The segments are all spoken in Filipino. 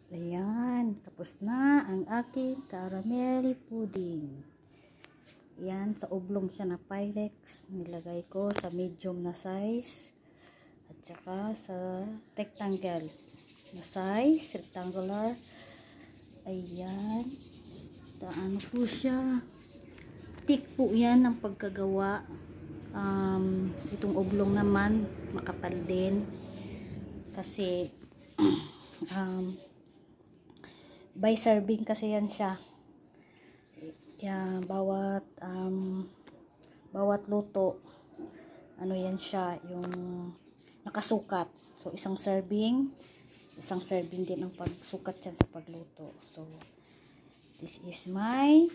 Ayan, tapos na ang aking caramel pudding. Ayan, sa oblong siya na Pyrex. Nilagay ko sa medium na size. At saka sa rectangle na size, rectangular. Ayan. Ano po siya. Thick po yan ang pagkagawa. Itong oblong naman, makapal din. Kasi, by serving kasi yan siya. Yan, bawat luto ano yan siya, yung nakasukat. So isang serving din ang pagsukat yan sa pagluto. So this is my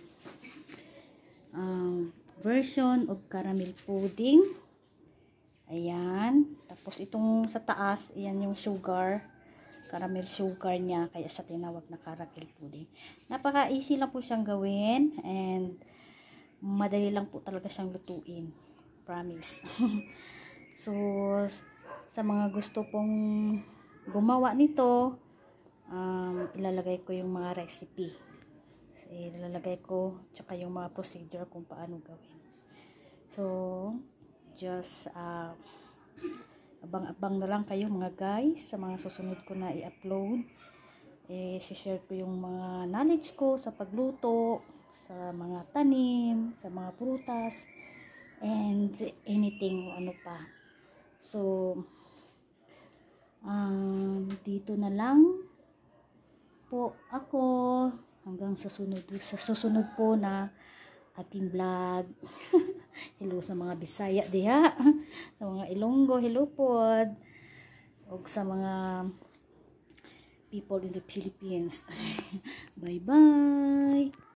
version of caramel pudding. Ayan, tapos itong sa taas, ayan yung sugar, caramel sugar niya, kaya siya tinawag na caramel pudding. Napaka easy lang po siyang gawin and madali lang po talaga siyang lutuin, promise. So sa mga gusto pong gumawa nito, ilalagay ko yung mga recipe. So, ilalagay ko tsaka yung mga procedure kung paano gawin. So just abang-abang na lang kayo mga guys sa mga susunod ko na i-upload. I-share ko yung mga knowledge ko sa pagluto, sa mga tanim, sa mga prutas, and anything ano pa. So dito na lang po ako hanggang sa susunod po na ating vlog. Hello sa mga Bisaya diha, sa mga Ilonggo, hello pod, o sa mga people in the Philippines. Bye bye.